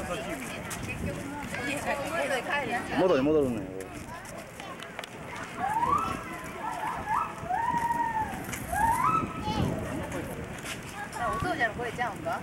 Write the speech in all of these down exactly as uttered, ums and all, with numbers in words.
元に戻るのよ。 お父ちゃんの声ちゃうんか。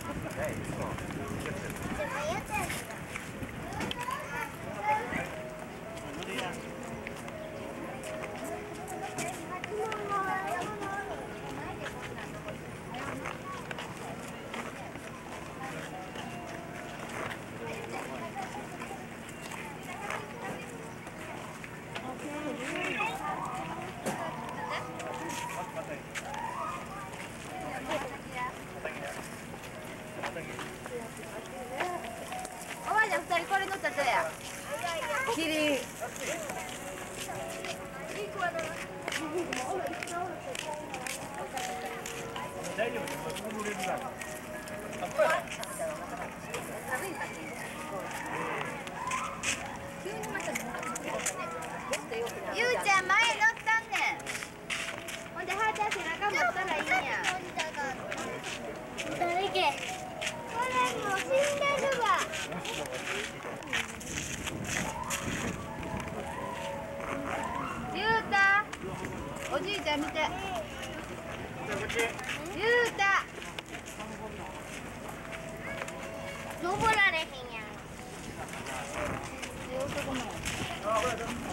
おばあちゃん二人これ乗ったとや。キリン。大丈夫。乗れるから。ゆうちゃん前乗ったんねん。ほんではーちゃん背中持ったらいいんや。誰け？これもう死んでるわ。ゆうた、おじいちゃん見て。ゆうた。登られへんやん。